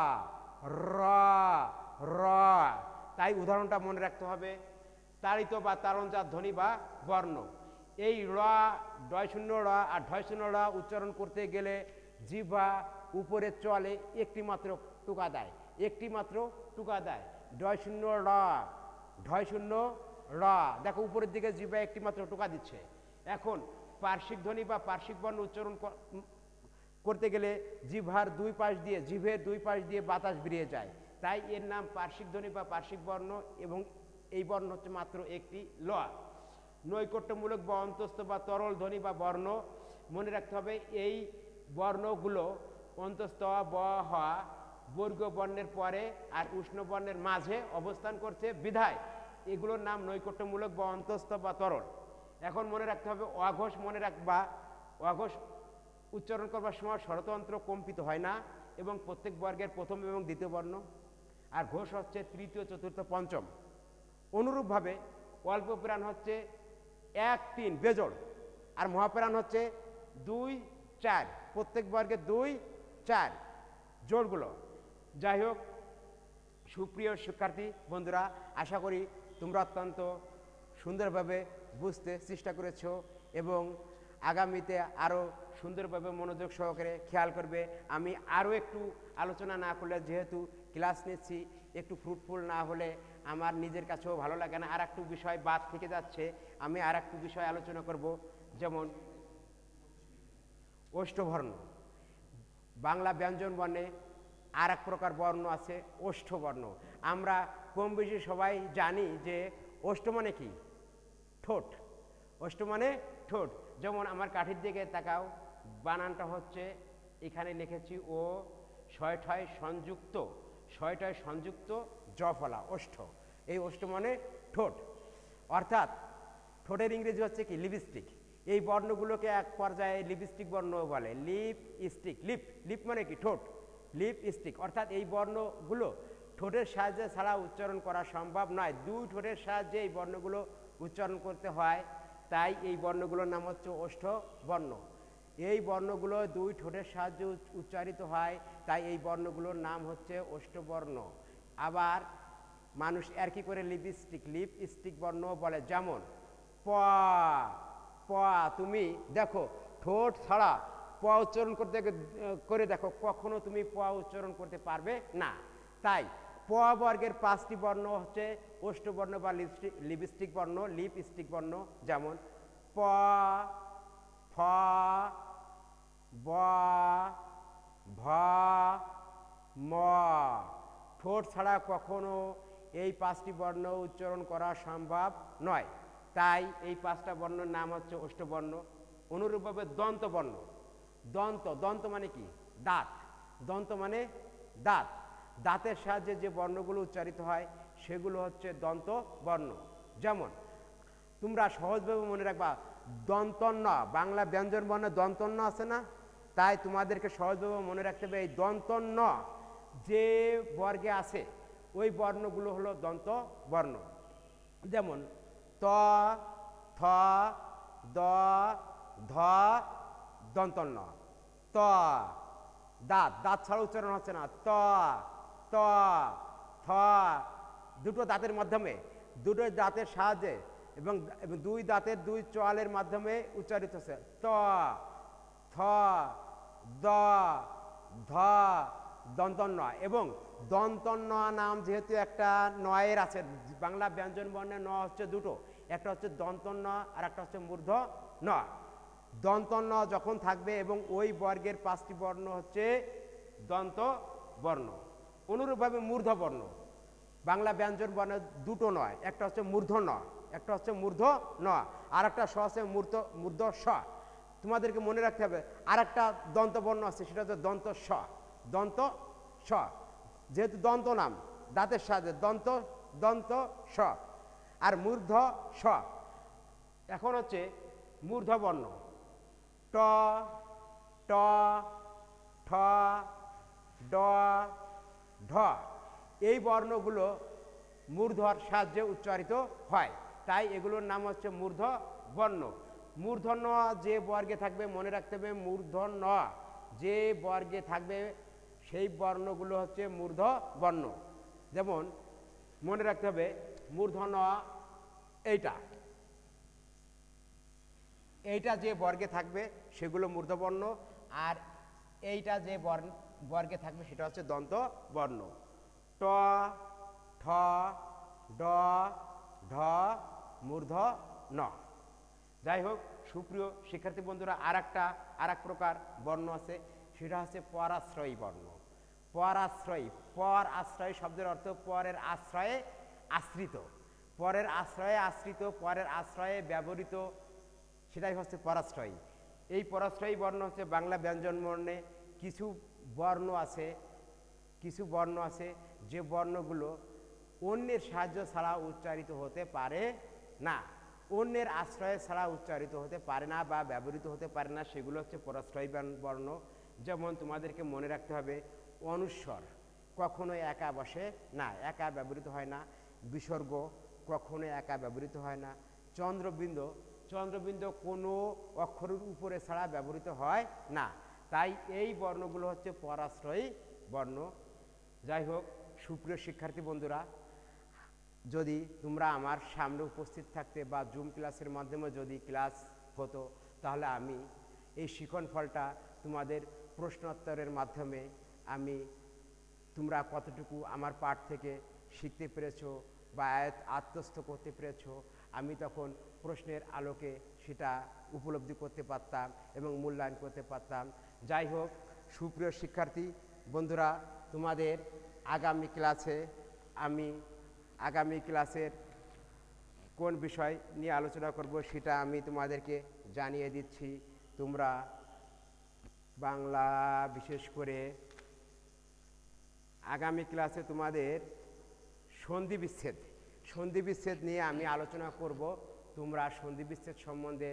র র। তাই উদাহরণটা মনে রাখতে হবে। তাড়িত বা তাড়নজাত ধ্বনি বা বর্ণ, এই র, ডয় শূন্য র আর ঢয় শূন্য র উচ্চারণ করতে গেলে জিহ্বা উপরে চলে একটি মাত্র টুকা দেয়, একটি মাত্র টুকা দেয়। ডয় শূন্য র, ঢয় শূন্য র, দেখো উপরের দিকে জিহ্বা একটি মাত্র টুকা দিচ্ছে। এখন পার্শ্বিক ধ্বনি বা পার্শ্বিক বর্ণ উচ্চারণ করতে গেলে জিহ্বের দুই পাশ দিয়ে বাতাস বেরিয়ে যায়, তাই এর নাম পার্শ্বিক ধ্বনি বা পার্শ্বিক বর্ণ এবং এই বর্ণ হচ্ছে মাত্র একটি ল। নৈকট্যমূলক বা অন্তস্থ বা তরল ধ্বনি বা বর্ণ, মনে রাখতে হবে এই বর্ণগুলো অন্তস্থ ব হ বর্গ বর্ণের পরে আর উষ্ণ বর্ণের মাঝে অবস্থান করছে, বিধায় এগুলোর নাম নৈকট্যমূলক বা অন্তস্থ বা তরল। এখন মনে রাখতে হবে অঘোষ, মনে রাখবা অঘোষ উচ্চারণ করবার সময় স্বরতন্ত্র কম্পিত হয় না এবং প্রত্যেক বর্গের প্রথম এবং দ্বিতীয় বর্ণ, আর ঘোষ হচ্ছে তৃতীয়, চতুর্থ, পঞ্চম। অনুরূপভাবে অল্প প্রাণ হচ্ছে 1, 3 বেজোড়, আর মহাপ্রাণ হচ্ছে 2, 4, প্রত্যেক বর্গের 2, 4 জোড়গুলো। যাই হোক সুপ্রিয় শিক্ষার্থী বন্ধুরা, আশা করি তোমরা অত্যন্ত সুন্দরভাবে বুঝতে চেষ্টা করেছো এবং আগামীতে আরও সুন্দরভাবে মনোযোগ সহকারে খেয়াল করবে। আমি আরও একটু আলোচনা না করলে, যেহেতু ক্লাস নিচ্ছি, একটু ফ্রুটফুল না হলে আমার নিজের কাছেও ভালো লাগে না। আর একটু বিষয় বাদ থেকে যাচ্ছে, আমি আর একটু বিষয় আলোচনা করব, যেমন ওষ্ঠবর্ণ। বাংলা ব্যঞ্জন বর্ণে আর এক প্রকার বর্ণ আছে ওষ্ঠবর্ণ। আমরা কম বেশি সবাই জানি যে ওষ্ঠ মানে কি, ঠোঁট। ওষ্ঠ মানে ঠোঁট। যেমন আমার কাঠির দিকে তাকাও, বানানটা হচ্ছে এখানে লিখেছি ও, শয়ঠয় সংযুক্ত জফলা, ওষ্ঠ। এই ওষ্ঠ মানে ঠোঁট, অর্থাৎ ঠোঁটের ইংরেজি হচ্ছে কি লিপস্টিক। এই বর্ণগুলোকে এক পর্যায়ে লিপস্টিক বর্ণ বলে, লিপস্টিক। লিপ মানে কি ঠোঁট, লিপস্টিক। অর্থাৎ এই বর্ণগুলো ঠোঁটের সাহায্যে ছাড়া উচ্চারণ করা সম্ভব নয়, 2 ঠোঁটের সাহায্যে এই বর্ণগুলো উচ্চারণ করতে হয়, তাই এই বর্ণগুলোর নাম হচ্ছে ওষ্ঠ বর্ণ। এই বর্ণগুলো 2 ঠোঁটের সাহায্যে উচ্চারিত হয়, তাই এই বর্ণগুলোর নাম হচ্ছে ওষ্ঠবর্ণ। আবার মানুষ আর কি করে লিপস্টিক বর্ণ বলে, যেমন প। তুমি দেখো ঠোঁট ছাড়া প উচ্চারণ করে দেখো, কখনো তুমি প উচ্চারণ করতে পারবে না। তাই প বর্গের 5টি বর্ণ হচ্ছে ওষ্ঠবর্ণ বা লিপস্টিক বর্ণ, যেমন প, ফ, ব, ভ, ম। ঠোঁট ছাড়া কখনো এই 5টি বর্ণ উচ্চারণ করা সম্ভব নয়, তাই এই 5টা বর্ণের নাম হচ্ছে ওষ্ঠবর্ণ। অনুরূপভাবে দন্তবর্ণ। দন্ত মানে কি, দাঁত। দন্ত মানে দাঁত। দাঁতের সাহায্যে যে বর্ণগুলো উচ্চারিত হয় সেগুলো হচ্ছে দন্ত বর্ণ। যেমন তোমরা সহজভাবে মনে রাখবা, দন্তন্য, বাংলা ব্যঞ্জন বর্ণে দন্তন্য আছে না, তাই তোমাদেরকে সহজভাবে মনে রাখতে হবে এই দন্তন্য যে বর্গে আছে ওই বর্ণগুলো হলো দন্ত বর্ণ। যেমন ত, থ, দ, ধ, দন্তন্য। ত, দাঁত ছাড়া উচ্চারণ হচ্ছে না, ত, থ, দুটো দাঁতের মাধ্যমে, দুটো দাঁতের সাহায্যে এবং 2 দাঁতের 2 চোয়ালের মাধ্যমে উচ্চারিত হচ্ছে, ত, থ, দ, ধ, দন্তন্য। এবং দন্তন্য নাম যেহেতু একটা নয়ের আছে, বাংলা ব্যঞ্জন বর্ণে ন হচ্ছে দুটো, একটা হচ্ছে দন্তন্য আর একটা হচ্ছে মূর্ধ ন। দন্তন্য যখন থাকবে এবং ওই বর্গের 5টি বর্ণ হচ্ছে দন্ত বর্ণ। অনুরূপভাবে মূর্ধবর্ণ, বাংলা ব্যঞ্জন বর্ণ দুটো নয়, একটা হচ্ছে মূর্ধ ন, একটা হচ্ছে মূর্ধ ন, আর একটা স আছে মূর্ধ স। তোমাদেরকে মনে রাখতে হবে আর একটা দন্তবর্ণ আছে, সেটা হচ্ছে দন্ত স, দন্ত স, যেহেতু দন্ত নাম দাঁতের সাথে দন্ত দন্ত স আর মূর্ধ স। এখন হচ্ছে মূর্ধবর্ণ ট ট ঠ ড ঢ, এই বর্ণগুলো মূর্ধর সাহায্যে উচ্চারিত হয়, তাই এগুলোর নাম হচ্ছে মূর্ধ বর্ণ। মূর্ধ ন যে বর্গে থাকবে মনে রাখতে হবে, মূর্ধ ন যে বর্গে থাকবে সেই বর্ণগুলো হচ্ছে মূর্ধ বর্ণ। যেমন মনে রাখতে হবে মূর্ধ ন এইটা, এইটা যে বর্গে থাকবে সেগুলো মূর্ধবর্ণ, আর এইটা যে বর্গে থাকবে সেটা হচ্ছে দন্ত বর্ণ। ট ঠ ড ঢ মূর্ধ ন। যাই হোক সুপ্রিয় শিক্ষার্থী বন্ধুরা, আর এক প্রকার বর্ণ আছে, সেটা হচ্ছে পরাশ্রয়ী বর্ণ। পরাশ্রয়ী, পর আশ্রয় শব্দের অর্থ পরের আশ্রয়ে আশ্রিত, পরের আশ্রয়ে আশ্রিত, পরের আশ্রয়ে ব্যবহৃত, সেটাই হচ্ছে পরাশ্রয়ী। এই পরাশ্রয়ী বর্ণ হচ্ছে বাংলা ব্যঞ্জন বর্ণে কিছু বর্ণ আছে, কিছু বর্ণ আছে যে বর্ণগুলো অন্যের সাহায্য ছাড়া উচ্চারিত হতে পারে না, অন্যের আশ্রয় ছাড়া উচ্চারিত হতে পারে না বা ব্যবহৃত হতে পারে না, সেগুলো হচ্ছে পরাশ্রয়ী বর্ণ। যেমন তোমাদেরকে মনে রাখতে হবে অনুস্বর কখনোই একা বসে না, একা ব্যবহৃত হয় না। বিসর্গ কখনোই একা ব্যবহৃত হয় না। চন্দ্রবিন্দু, চন্দ্রবিন্দু কোনো অক্ষরের উপরে ছাড়া ব্যবহৃত হয় না, তাই এই বর্ণগুলো হচ্ছে পরাশ্রয়ী বর্ণ। যাই হোক সুপ্রিয় শিক্ষার্থী বন্ধুরা, যদি তোমরা আমার সামনে উপস্থিত থাকতে বা জুম ক্লাসের মাধ্যমে যদি ক্লাস হতো, তাহলে আমি এই শিখন ফলটা তোমাদের প্রশ্নোত্তরের মাধ্যমে তোমরা কতটুকু আমার পাঠ থেকে শিখতে পেরেছো বা আত্মস্থ করতে পেরেছো, আমি তখন প্রশ্নের আলোকে সেটা উপলব্ধি করতে পারতাম এবং মূল্যায়ন করতে পারতাম। যাই হোক সুপ্রিয় শিক্ষার্থী বন্ধুরা, তোমাদের আগামী ক্লাসের কোন বিষয় নিয়ে আলোচনা করব সেটা আমি তোমাদেরকে জানিয়ে দিচ্ছি। তোমরা বাংলা বিশেষ করে আগামী ক্লাসে তোমাদের সন্ধি বিচ্ছেদ নিয়ে আমি আলোচনা করব। তোমরা সন্ধি বিচ্ছেদ সম্বন্ধে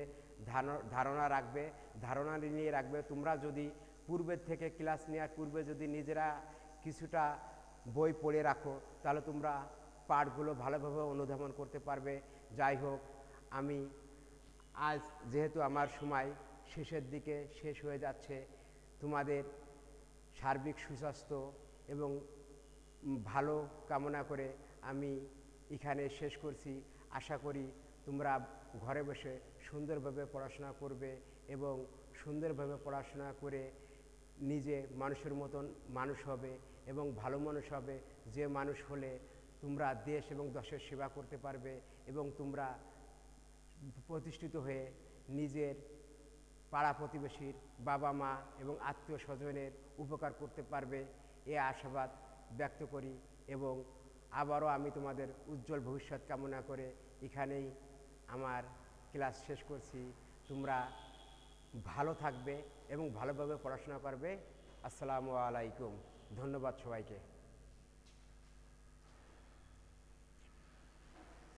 ধারণা নিয়ে রাখবে। তোমরা যদি পূর্বের থেকে ক্লাস নেওয়ার পূর্বে যদি নিজেরা কিছুটা বই পড়ে রাখো, তাহলে তোমরা পাঠগুলো ভালোভাবে অনুধাবন করতে পারবে। যাই হোক, আমি আজ যেহেতু আমার সময় শেষের দিকে শেষ হয়ে যাচ্ছে, তোমাদের সার্বিক সুস্বাস্থ্য এবং ভালো কামনা করে আমি এখানে শেষ করছি। আশা করি তোমরা ঘরে বসে সুন্দরভাবে পড়াশোনা করবে এবং সুন্দরভাবে পড়াশোনা করে নিজে মানুষের মতন মানুষ হবে এবং ভালো মানুষ হবে, যে মানুষ হলে তোমরা দেশ এবং দেশের সেবা করতে পারবে এবং তোমরা প্রতিষ্ঠিত হয়ে নিজের পাড়া প্রতিবেশীর বাবা মা এবং আত্মীয় স্বজনের উপকার করতে পারবে, এ আশাবাদ ব্যক্ত করি এবং আবারও আমি তোমাদের উজ্জ্বল ভবিষ্যৎ কামনা করে এখানেই আমার ক্লাস শেষ করছি। তোমরা ভালো থাকবে এবং ভালোভাবে পড়াশোনা করবে। আসসালামু আলাইকুম। ধন্যবাদ সবাইকে।